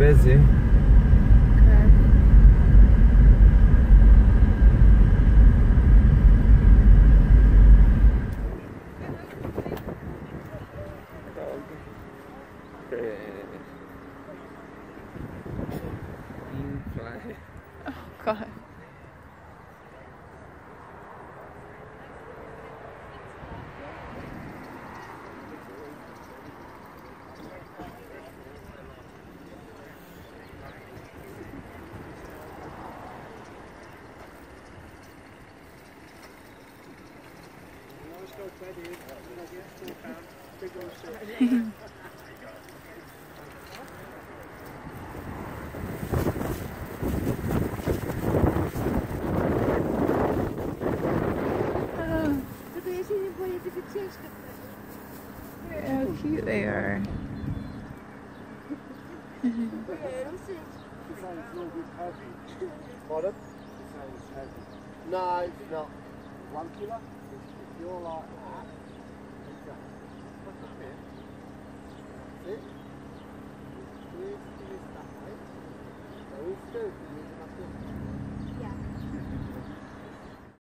busy. Oh God. How cute they are. Pardon? No, it's not. 1 kilo? If you're like